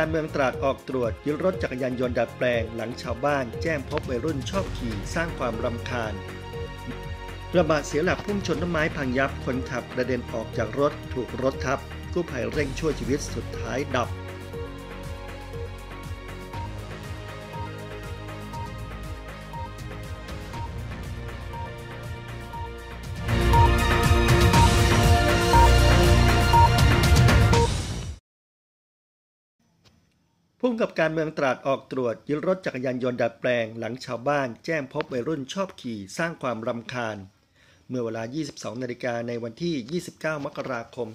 การเมืองตราดออกตรวจยึดรถจักรยานยนต์ดัดแปลงหลังชาวบ้านแจ้งพบวัยรุ่นชอบขี่สร้างความรำคาญกระบะเสียหลักพุ่งชนต้นไม้พังยับคนขับกระเด็นออกจากรถถูกรถทับกู้ภัยเร่งช่วยชีวิตสุดท้ายดับผู้กำกับการเมืองตราดออกตรวจยึดรถจักรยานยนต์ดัดแปลงหลังชาวบ้านแจ้งพบวัยรุ่นชอบขี่สร้างความรำคาญเมื่อเวลา 22 นาฬิกาในวันที่ 29 มกราคม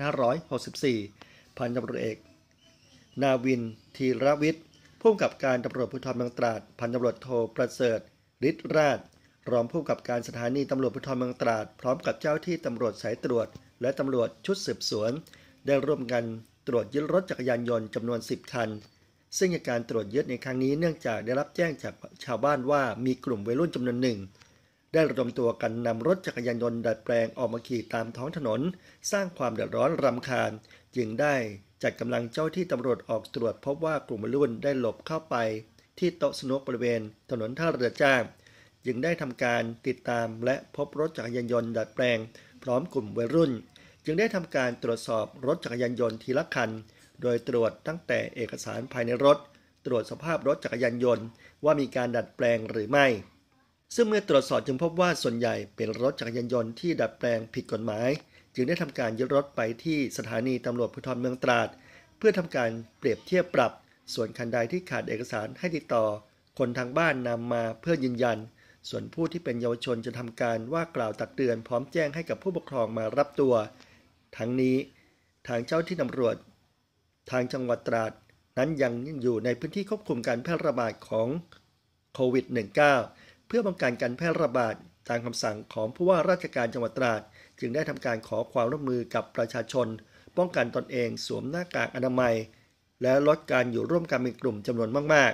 2564 พันตำรวจเอกนาวินธีรวิทย์ผู้กำกับการตำรวจภูธรเมืองตราดพันตำรวจโทประเสริฐฤทธิ์ราชรองผู้กำกับการสถานีตำรวจภูธรเมืองตราดพร้อมกับเจ้าที่ตำรวจสายตรวจและตำรวจชุดสืบสวนได้ร่วมกันตรวจยึดรถจักรยานยนต์จำนวน 10 คันซึ่งการตรวจยึดในครั้งนี้เนื่องจากได้รับแจ้งจากชาวบ้านว่ามีกลุ่มวัยรุ่นจำนวนหนึ่งได้ระดมตัวกันนำรถจักรยานยนต์ดัดแปลงออกมาขี่ตามท้องถนนสร้างความเดือดร้อนรำคาญจึงได้จัดกำลังเจ้าที่ตำรวจออกตรวจพบว่ากลุ่มวัยรุ่นได้หลบเข้าไปที่โต๊ะสนุกบริเวณถนนท่าเรือจ้างจึงได้ทำการติดตามและพบรถจักรยานยนต์ดัดแปลงพร้อมกลุ่มวัยรุ่นจึงได้ทำการตรวจสอบรถจักรยานยนต์ทีละคันโดยตรวจตั้งแต่เอกสารภายในรถตรวจสภาพรถจักรยานยนต์ว่ามีการดัดแปลงหรือไม่ซึ่งเมื่อตรวจสอบจึงพบว่าส่วนใหญ่เป็นรถจักรยานยนต์ที่ดัดแปลงผิดกฎหมายจึงได้ทำการยึดรถไปที่สถานีตำรวจภูธรเมืองตราดเพื่อทำการเปรียบเทียบปรับส่วนคันใดที่ขาดเอกสารให้ติดต่อคนทางบ้านนำมาเพื่อยืนยันส่วนผู้ที่เป็นเยาวชนจะทำการว่ากล่าวตักเตือนพร้อมแจ้งให้กับผู้ปกครองมารับตัวทั้งนี้ทางเจ้าที่ตำรวจทางจังหวัดตราดนั้นยังอยู่ในพื้นที่ควบคุมการแพร่ระบาดของโควิด -19 เพื่อป้องกันการแพร่ระบาดตามคำสั่งของผู้ว่าราชการจังหวัดตราดจึงได้ทำการขอความร่วมมือกับประชาชนป้องกันตนเองสวมหน้ากากอนามัยและลดการอยู่ร่วมกันเป็นกลุ่มจำนวนมาก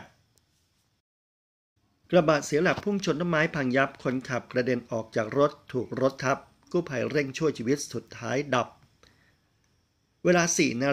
ๆกระบะเสียหลักพุ่งชนต้นไม้พังยับคนขับกระเด็นออกจากรถถูกรถทับกู้ภัยเร่งช่วยชีวิตสุดท้ายดับเวลา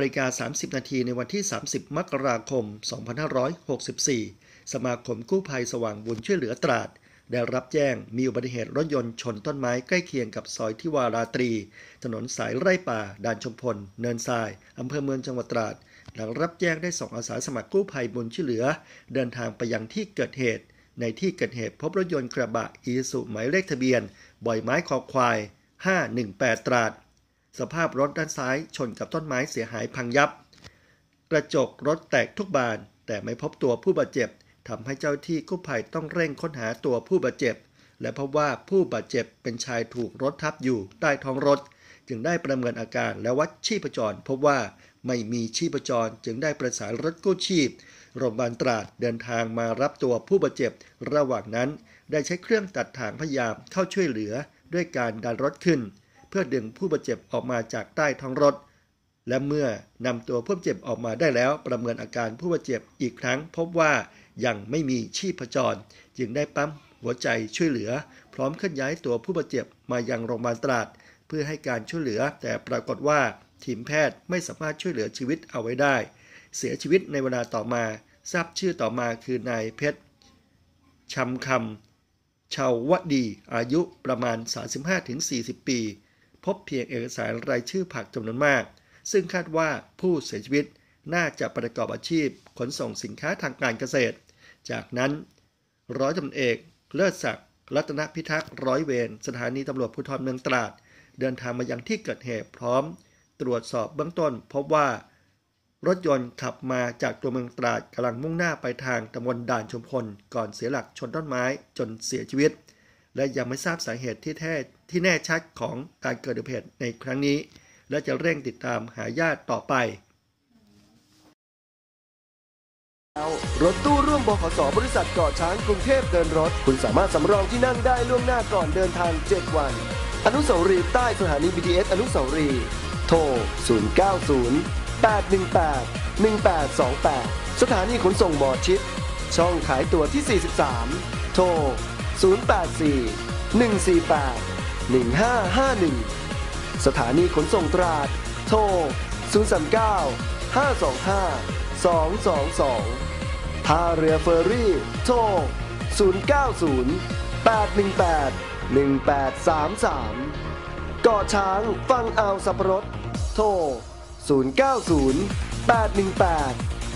4:30 นาทีในวันที่ 30 มกราคม 2564 สมาคมกู้ภัยสว่างบุญช่วยเหลือตราดได้รับแจ้งมีอุบัติเหตุรถยนต์ชนต้นไม้ใกล้เคียงกับซอยทิวาราตรีถนนสายไร่ป่าด่านชุมพลเนินทรายอำเภอเมืองจังหวัดตราดหลังรับแจ้งได้ส่งอาสาสมัครกู้ภัยบุญช่วยเหลือเดินทางไปยังที่เกิดเหตุในที่เกิดเหตุพบรถยนต์กระบะอีซูซุหมายเลขทะเบียนบ่อยไม้คอควาย 518 ตราดสภาพรถด้านซ้ายชนกับต้นไม้เสียหายพังยับกระจกรถแตกทุกบานแต่ไม่พบตัวผู้บาดเจ็บทำให้เจ้าที่กู้ภัยต้องเร่งค้นหาตัวผู้บาดเจ็บและพบว่าผู้บาดเจ็บเป็นชายถูกรถทับอยู่ใต้ท้องรถจึงได้ประเมินอาการและวัดชีพจรพบว่าไม่มีชีพจรจึงได้ประสานรถกู้ชีพโรงพยาบาลตราดเดินทางมารับตัวผู้บาดเจ็บระหว่างนั้นได้ใช้เครื่องตัดถ่างพยายามเข้าช่วยเหลือด้วยการดันรถขึ้นเพื่อดึงผู้บาดเจ็บออกมาจากใต้ท้องรถและเมื่อนำตัวผู้บาดเจ็บออกมาได้แล้วประเมินอาการผู้บาดเจ็บอีกครั้งพบว่ายังไม่มีชีพจรจึงได้ปั๊มหัวใจช่วยเหลือพร้อมเคลื่อนย้ายตัวผู้บาดเจ็บมายังโรงพยาบาลตราดเพื่อให้การช่วยเหลือแต่ปรากฏว่าทีมแพทย์ไม่สามารถช่วยเหลือชีวิตเอาไว้ได้เสียชีวิตในเวลาต่อมาทราบชื่อต่อมาคือนายเพชรชำคำชาวดีอายุประมาณ 35-40 ปีพบเพียงเอกสารรายชื่อผักจำนวนมากซึ่งคาดว่าผู้เสียชีวิตน่าจะประกอบอาชีพขนส่งสินค้าทางการเกษตรจากนั้นร้อยตำรวจเอกเลิศศักดิ์รัตนพิทักษ์ร้อยเวรสถานีตำรวจภูธรเมืองตราดเดินทางมายังที่เกิดเหตุพร้อมตรวจสอบเบื้องต้นพบว่ารถยนต์ขับมาจากตัวเมืองตราดกำลังมุ่งหน้าไปทางตำบลด่านชุมพลก่อนเสียหลักชนต้นไม้จนเสียชีวิตและยังไม่ทราบสาเหตุที่แน่ชัดของการเกิดอุบัติเหตุในครั้งนี้และจะเร่งติดตามหาญาติต่อไปรถตู้ร่วมบขส.บริษัทเกาะช้างกรุงเทพเดินรถคุณสามารถสำรองที่นั่งได้ล่วงหน้าก่อนเดินทาง7วันอนุสาวรีย์ใต้สถานี BTS อนุสาวรีย์โทร 090-818-1828 สถานีขนส่งหมอชิดช่องขายตั๋วที่ 43 โทร 084-148-1551 สถานีขนส่งตราดโทร 039-525-222 222ท่าเรือเฟอร์รี่โทร090 818 1833เกาะช้างฝั่งอ่าวสัปรดโทร090 818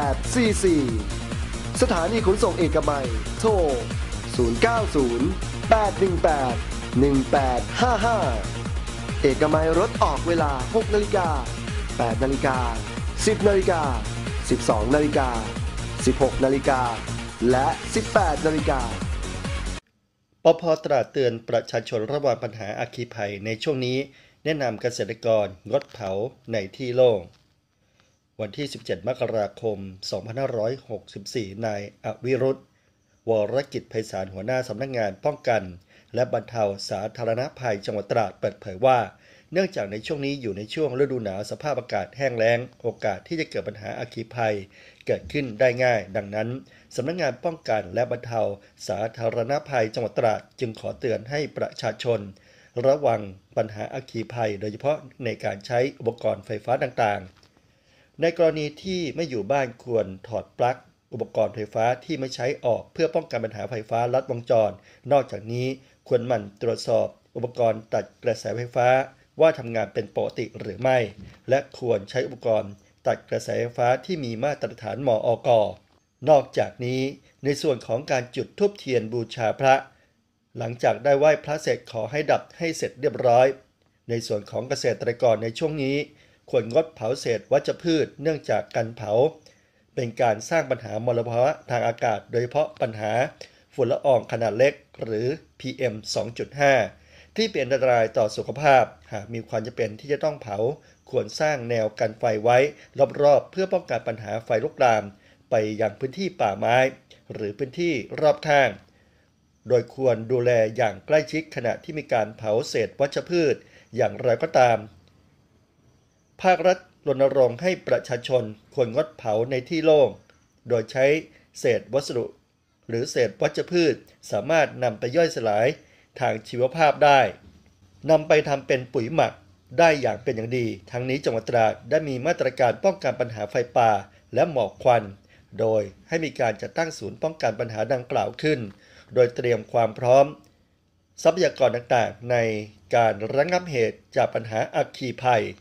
1844สถานีขนส่งเอกมัยโทร090 818 1855เอกมัยรถออกเวลา 6 นาฬิกา 8 นาฬิกา 10 นาฬิกา 12 นาฬิกา 16 นาฬิกา และ 18 นาฬิกาปภ.ตราดเตือนประชาชนระวังปัญหาอัคคีภัยในช่วงนี้แนะนำเกษตรกรงดเผาในที่โล่งวันที่ 17 มกราคม 2564 นายอวิรุธ วรกิจไพศาลหัวหน้าสำนักงานป้องกันและบรรเทาสาธารณภัยจังหวัดตราดเปิดเผยว่าเนื่องจากในช่วงนี้อยู่ในช่วงฤดูหนาวสภาพอากาศแห้งแล้งโอกาสที่จะเกิดปัญหาอัคคีภัยเกิดขึ้นได้ง่ายดังนั้นสำนักงานป้องกันและบรรเทาสาธารณภัยจังหวัดตราดจึงขอเตือนให้ประชาชนระวังปัญหาอัคคีภัยโดยเฉพาะในการใช้อุปกรณ์ไฟฟ้าต่างๆในกรณีที่ไม่อยู่บ้านควรถอดปลั๊กอุปกรณ์ไฟฟ้าที่ไม่ใช้ออกเพื่อป้องกันปัญหาไฟฟ้าลัดวงจรนอกจากนี้ควรหมั่นตรวจสอบอุปกรณ์ตัดกระแสไฟฟ้าว่าทำงานเป็นปกติหรือไม่และควรใช้อุปกรณ์ตัดกระแสไฟฟ้าที่มีมาตรฐานมอก.นอกจากนี้ในส่วนของการจุดธูปเทียนบูชาพระหลังจากได้ไหว้พระเสร็จขอให้ดับให้เสร็จเรียบร้อยในส่วนของเกษตรกรในช่วงนี้ควรงดเผาเศษวัชพืชเนื่องจากการเผาเป็นการสร้างปัญหามลภาวะทางอากาศโดยเฉพาะปัญหาฝุ่นละอองขนาดเล็กหรือ PM 2.5 ที่เป็นอันตรายต่อสุขภาพหากมีความจำเป็นที่จะต้องเผาควรสร้างแนวกันไฟไว้รอบๆเพื่อป้องกันปัญหาไฟลุกลามไปยังพื้นที่ป่าไม้หรือพื้นที่รอบข้างโดยควรดูแลอย่างใกล้ชิดขณะที่มีการเผาเศษวัชพืชอย่างไรก็ตามภาครัฐรณรงค์ให้ประชาชนควรงดเผาในที่โล่งโดยใช้เศษวัสดุหรือเศษวัชพืชสามารถนำไปย่อยสลายทางชีวภาพได้นำไปทำเป็นปุ๋ยหมักได้อย่างเป็นอย่างดีทั้งนี้จังหวัดตราดได้มีมาตรการป้องกันปัญหาไฟป่าและหมอกควันโดยให้มีการจัดตั้งศูนย์ป้องกันปัญหาดังกล่าวขึ้นโดยเตรียมความพร้อมทรัพยากรต่างๆในการระงับเหตุจากปัญหาอัคคีภัย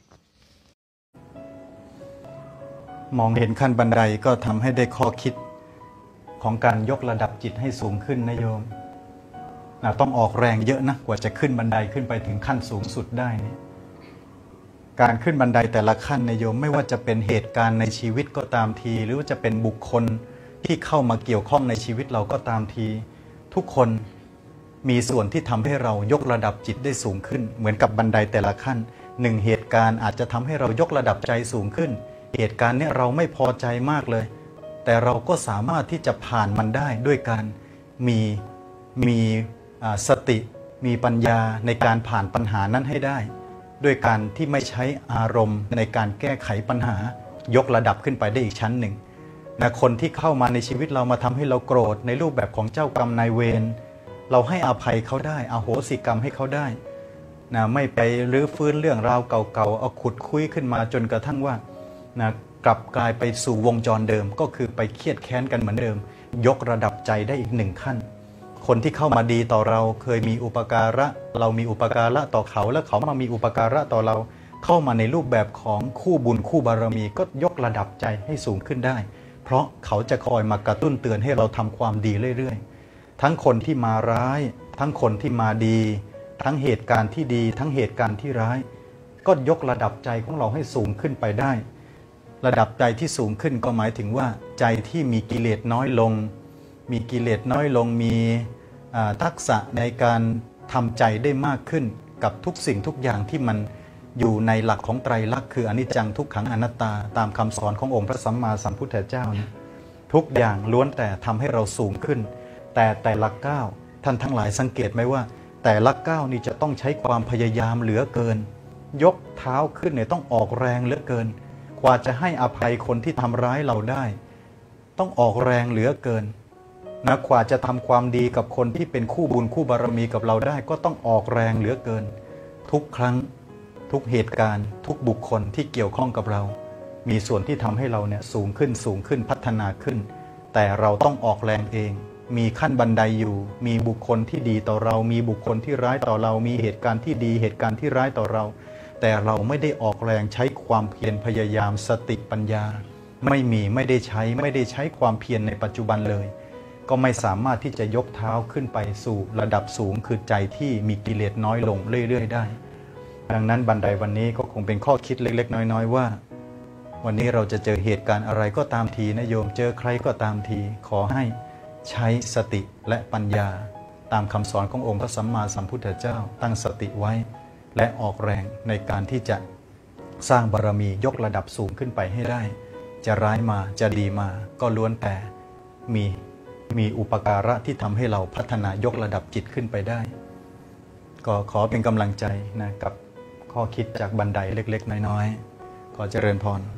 มองเห็นขั้นบันไดก็ทำให้ได้ข้อคิดของการยกระดับจิตให้สูงขึ้นนะโยมต้องออกแรงเยอะนะกว่าจะขึ้นบันไดขึ้นไปถึงขั้นสูงสุดได้นี่การขึ้นบันไดแต่ละขั้นนะโยมไม่ว่าจะเป็นเหตุการณ์ในชีวิตก็ตามทีหรือว่าจะเป็นบุคคลที่เข้ามาเกี่ยวข้องในชีวิตเราก็ตามทีทุกคนมีส่วนที่ทำให้เรายกระดับจิตได้สูงขึ้นเหมือนกับบันไดแต่ละขั้นหนึ่งเหตุการณ์อาจจะทำให้เรายกระดับใจสูงขึ้นเหตุการณ์นี้เราไม่พอใจมากเลยแต่เราก็สามารถที่จะผ่านมันได้ด้วยการมีสติมีปัญญาในการผ่านปัญหานั้นให้ได้ด้วยการที่ไม่ใช้อารมณ์ในการแก้ไขปัญหายกระดับขึ้นไปได้อีกชั้นหนึ่งนะคนที่เข้ามาในชีวิตเรามาทำให้เราโกรธในรูปแบบของเจ้ากรรมนายเวรเราให้อภัยเขาได้อโหสิกรรมให้เขาได้นะไม่ไปรื้อฟื้นเรื่องราวเก่าๆเอาขุดคุยขึ้นมาจนกระทั่งว่านะกลับกลายไปสู่วงจรเดิมก็คือไปเครียดแค้นกันเหมือนเดิมยกระดับใจได้อีกหนึ่งขั้นคนที่เข้ามาดีต่อเราเคยมีอุปการะเรามีอุปการะต่อเขาและเขามามีอุปการะต่อเราเข้ามาในรูปแบบของคู่บุญคู่บารมีก็ยกระดับใจให้สูงขึ้นได้เพราะเขาจะคอยมากระตุ้นเตือนให้เราทำความดีเรื่อยๆทั้งคนที่มาร้ายทั้งคนที่มาดีทั้งเหตุการณ์ที่ดีทั้งเหตุการณ์ที่ร้ายก็ยกระดับใจของเราให้สูงขึ้นไปได้ระดับใจที่สูงขึ้นก็หมายถึงว่าใจที่มีกิเลสน้อยลงมีกิเลสน้อยลงมีทักษะในการทำใจได้มากขึ้นกับทุกสิ่งทุกอย่างที่มันอยู่ในหลักของไตรลักษณ์คืออนิจจังทุกขังอนัตตาตามคำสอนขององค์พระสัมมาสัมพุทธเจ้านะทุกอย่างล้วนแต่ทำให้เราสูงขึ้นแต่ละก้าวท่านทั้งหลายสังเกตไหมว่าแต่ละก้าวนี่จะต้องใช้ความพยายามเหลือเกินยกเท้าขึ้นเนี่ยต้องออกแรงเหลือเกินกว่าจะให้อภัยคนที่ทำร้ายเราได้ต้องออกแรงเหลือเกินนะกว่าจะทำความดีกับคนที่เป็นคู่บุญคู่บารมีกับเราได้ก็ต้องออกแรงเหลือเกินทุกครั้งทุกเหตุการณ์ทุกบุคคลที่เกี่ยวข้องกับเรามีส่วนที่ทำให้เราเนี่ยสูงขึ้นพัฒนาขึ้นแต่เราต้องออกแรงเองมีขั้นบันไดอยู่มีบุคคลที่ดีต่อเรามีบุคคลที่ร้ายต่อเรามีเหตุการณ์ที่ดีเหตุการณ์ที่ร้ายต่อเราแต่เราไม่ได้ออกแรงใช้ความเพียรพยายามสติปัญญาไม่ได้ใช้ความเพียรในปัจจุบันเลยก็ไม่สามารถที่จะยกเท้าขึ้นไปสู่ระดับสูงคือใจที่มีกิเลสน้อยลงเรื่อยๆได้ดังนั้นบันไดวันนี้ก็คงเป็นข้อคิดเล็กๆน้อยๆว่าวันนี้เราจะเจอเหตุการณ์อะไรก็ตามทีนะโยมเจอใครก็ตามทีขอให้ใช้สติและปัญญาตามคำสอนขององค์พระสัมมาสัมพุทธเจ้าตั้งสติไว้และออกแรงในการที่จะสร้างบารมียกระดับสูงขึ้นไปให้ได้จะร้ายมาจะดีมาก็ล้วนแต่มีอุปการะที่ทำให้เราพัฒนายกระดับจิตขึ้นไปได้ก็ขอเป็นกำลังใจนะกับข้อคิดจากบันไดเล็กๆน้อยๆขอเจริญพร